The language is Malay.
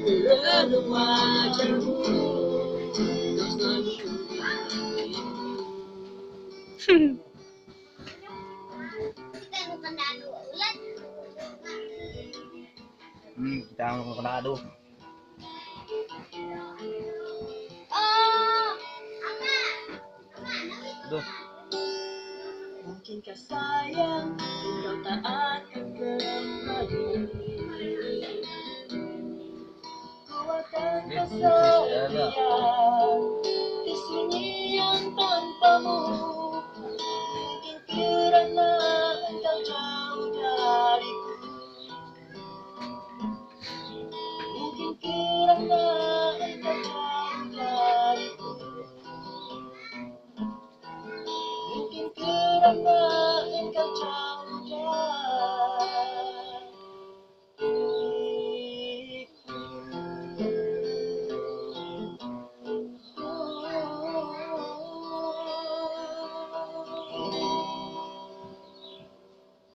wajahmu kau selalu kita mau kena adu. Aduh. Mungkinkah sayang engkau tak akan kembali? Ku akan Ini